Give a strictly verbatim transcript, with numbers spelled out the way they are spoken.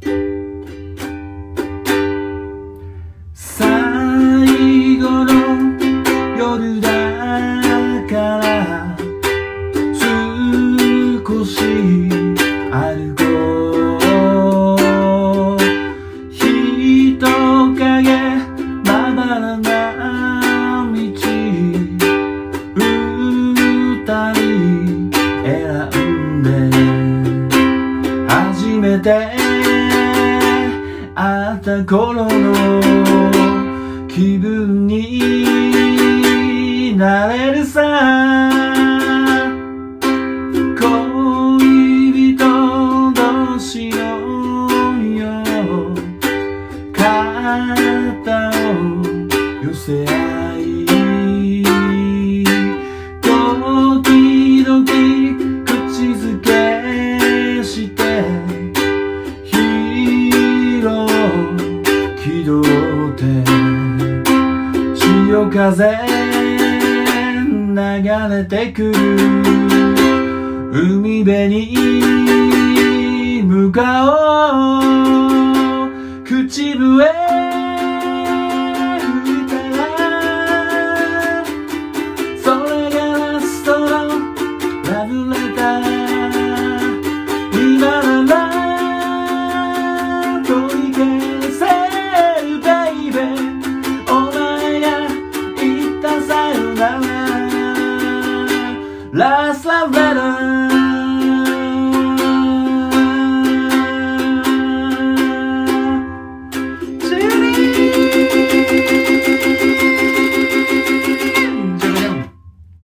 最後の夜だから少し歩こう。人影まばらな道二人選んで初めて会った頃の気分になれるさ。恋人同士のよう肩を寄せ合い、時々口づけしてヒーロー気取って潮風流れてくる海辺に向かおう。口笛吹いたらそれがラストのラブレター。今なら取り消せるベイベー。お前が言ったさよならラストラブレター。